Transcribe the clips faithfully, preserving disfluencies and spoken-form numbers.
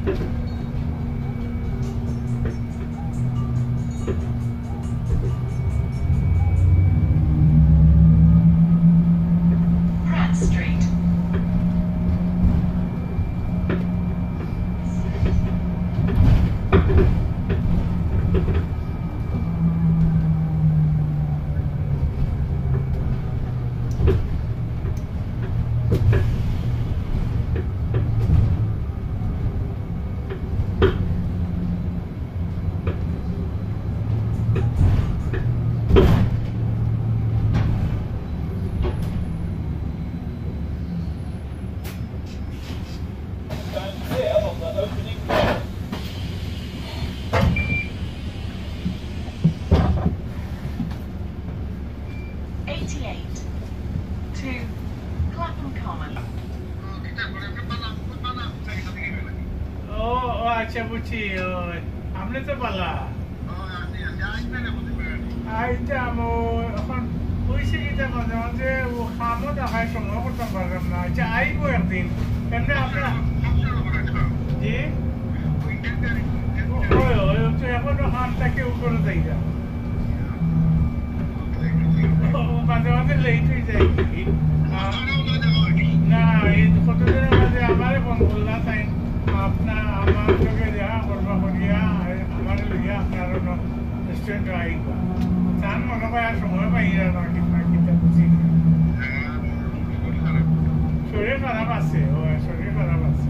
eighty-eight to Clapham Common. ও ও আচ্ছা বুঝছি ওই আপনি তো পালা আইটা মো এখন হয়েছে কিটা মাঝে মাঝে ও খামও দেখায় সময় করতে পারলাম না আচ্ছা আইবো একদিন এমনি আপনার জি ওই ওই তো এখনো খামটাকে উপরে যাই যা মাঝে মাঝে লেট হয়ে যায় না এই কতদিনের মাঝে আমারে ফোন করলা তাই আপনার আমার সঙ্গে দেখা করবা করিয়া আমার লইয়া আপনার রেস্টুরেন্টে আইবা চান মনে হয় আর সময় পাই না কিনা কিনা বুঝি শরীর খারাপ আছে ও শরীর খারাপ আছে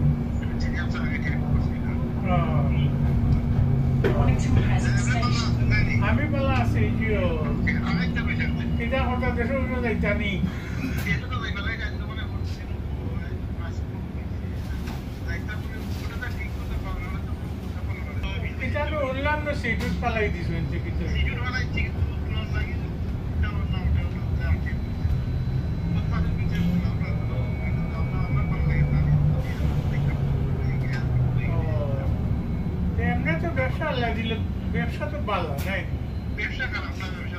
আমি বলা আছি জিও কিটা হঠাৎ দেশের উঠে যাইতানি কিটা তো উঠলাম না সিটুট পালাই দিছো এনতে কিটা এমনি তো ব্যবসা লাগিলে ব্যবসা তো ভালো নাই ব্যবসা খারাপ না ব্যবসা